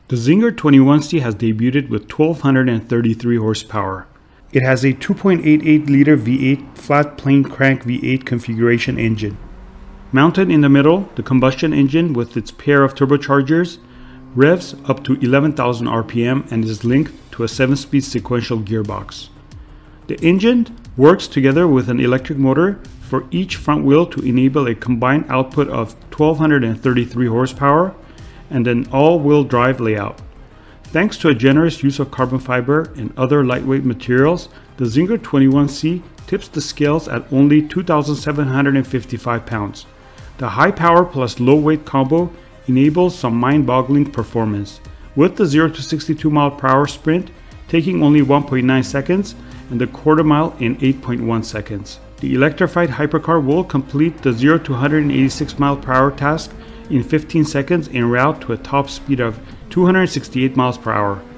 The Czinger 21C has debuted with 1,233 horsepower. It has a 2.88-liter V8 flat plane crank V8 configuration engine. Mounted in the middle, the combustion engine with its pair of turbochargers revs up to 11,000 RPM and is linked to a 7-speed sequential gearbox. The engine works together with an electric motor for each front wheel to enable a combined output of 1,233 horsepower and an all-wheel drive layout. Thanks to a generous use of carbon fiber and other lightweight materials, the Czinger 21C tips the scales at only 2,755 pounds. The high power plus low weight combo enables some mind-boggling performance, with the 0 to 62 mph sprint taking only 1.9 seconds and the quarter mile in 8.1 seconds. The electrified Hypercar will complete the 0 to 186 mph task in 15 seconds en route to a top speed of 268 mph.